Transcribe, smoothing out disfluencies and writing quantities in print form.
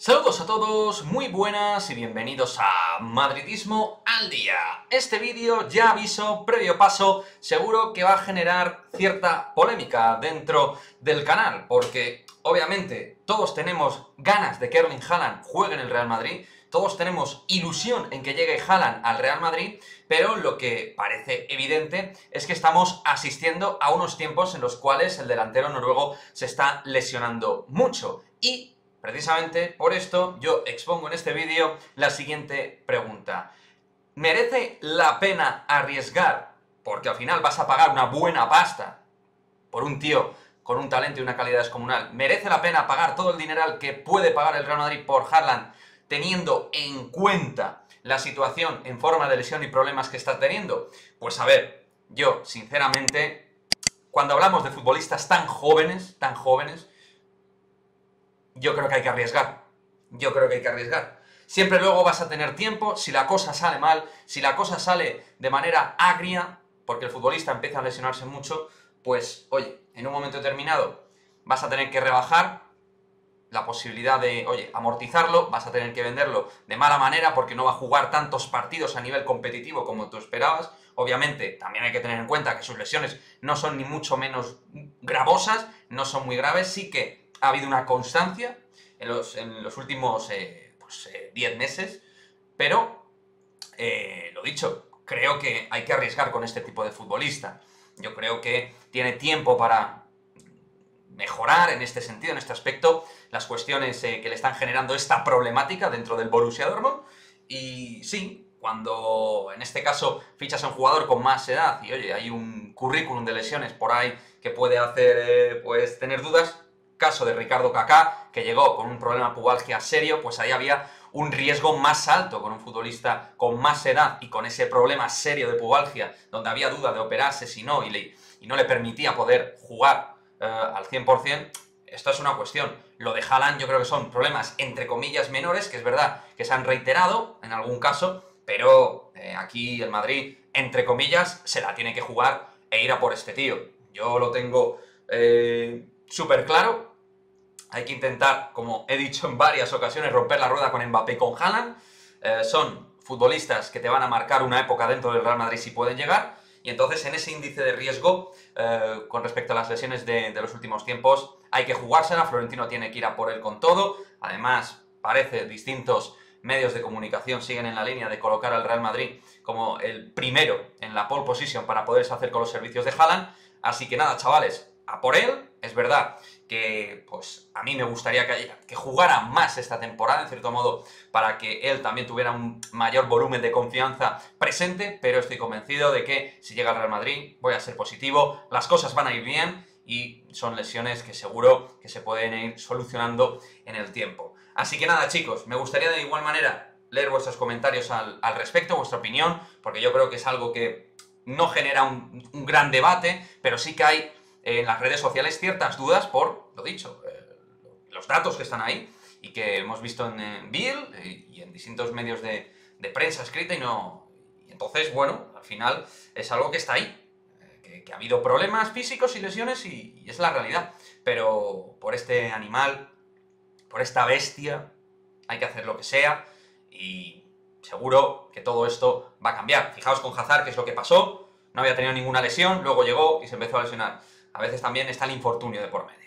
Saludos a todos, muy buenas y bienvenidos a Madridismo al Día. Este vídeo, ya aviso, previo paso, seguro que va a generar cierta polémica dentro del canal, porque obviamente todos tenemos ganas de que Erling Haaland juegue en el Real Madrid, todos tenemos ilusión en que llegue Haaland al Real Madrid, pero lo que parece evidente es que estamos asistiendo a unos tiempos en los cuales el delantero noruego se está lesionando mucho y precisamente por esto yo expongo en este vídeo la siguiente pregunta. ¿Merece la pena arriesgar, porque al final vas a pagar una buena pasta por un tío con un talento y una calidad descomunal? ¿Merece la pena pagar todo el dineral que puede pagar el Real Madrid por Haaland, teniendo en cuenta la situación en forma de lesión y problemas que está teniendo? Pues a ver, yo sinceramente, cuando hablamos de futbolistas tan jóvenes, yo creo que hay que arriesgar. Siempre luego vas a tener tiempo, si la cosa sale mal, si la cosa sale de manera agria, porque el futbolista empieza a lesionarse mucho, pues, oye, en un momento determinado vas a tener que rebajar la posibilidad de, oye, amortizarlo, vas a tener que venderlo de mala manera porque no va a jugar tantos partidos a nivel competitivo como tú esperabas. Obviamente, también hay que tener en cuenta que sus lesiones no son ni mucho menos gravosas, no son muy graves, sí que ha habido una constancia en los últimos 10 meses, pero, lo dicho, creo que hay que arriesgar con este tipo de futbolista. Yo creo que tiene tiempo para mejorar en este sentido, en este aspecto, las cuestiones que le están generando esta problemática dentro del Borussia Dortmund. Y sí, cuando en este caso fichas a un jugador con más edad y oye, hay un currículum de lesiones por ahí que puede hacer pues tener dudas, caso de Ricardo Kaká, que llegó con un problema pubalgia serio, pues ahí había un riesgo más alto con un futbolista con más edad y con ese problema serio de pubalgia, donde había duda de operarse si no, y no le permitía poder jugar al 100%. Esto es una cuestión. Lo de Haaland yo creo que son problemas entre comillas menores, que es verdad que se han reiterado en algún caso, pero aquí el Madrid, entre comillas, se la tiene que jugar e ir a por este tío. Yo lo tengo súper claro. Hay que intentar, como he dicho en varias ocasiones, romper la rueda con Mbappé y con Haaland. Son futbolistas que te van a marcar una época dentro del Real Madrid si pueden llegar, y entonces en ese índice de riesgo, con respecto a las lesiones de los últimos tiempos, hay que jugársela. Florentino tiene que ir a por él con todo. Además, parece distintos medios de comunicación siguen en la línea de colocar al Real Madrid como el primero en la pole position para poderse hacer con los servicios de Haaland. Así que nada, chavales, a por él. Es verdad que pues a mí me gustaría que jugara más esta temporada, en cierto modo, para que él también tuviera un mayor volumen de confianza presente, pero estoy convencido de que si llega al Real Madrid voy a ser positivo, las cosas van a ir bien y son lesiones que seguro que se pueden ir solucionando en el tiempo. Así que nada, chicos, me gustaría de igual manera leer vuestros comentarios al respecto, vuestra opinión, porque yo creo que es algo que no genera un gran debate, pero sí que hay en las redes sociales ciertas dudas por, lo dicho, los datos que están ahí y que hemos visto en Bill y en distintos medios de prensa escrita y entonces, bueno, al final es algo que está ahí, que ha habido problemas físicos y lesiones y es la realidad, pero por este animal, por esta bestia, hay que hacer lo que sea y seguro que todo esto va a cambiar. Fijaos con Hazard, que es lo que pasó, no había tenido ninguna lesión, luego llegó y se empezó a lesionar. A veces también está el infortunio de por medio.